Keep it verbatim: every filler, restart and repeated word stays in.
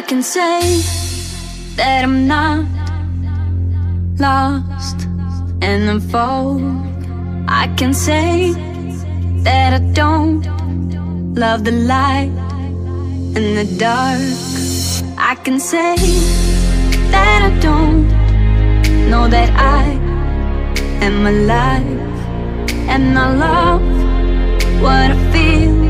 I can say that I'm not lost in the fog. I can say that I don't love the light in the dark. I can say that I don't know that I am alive, and I love what I feel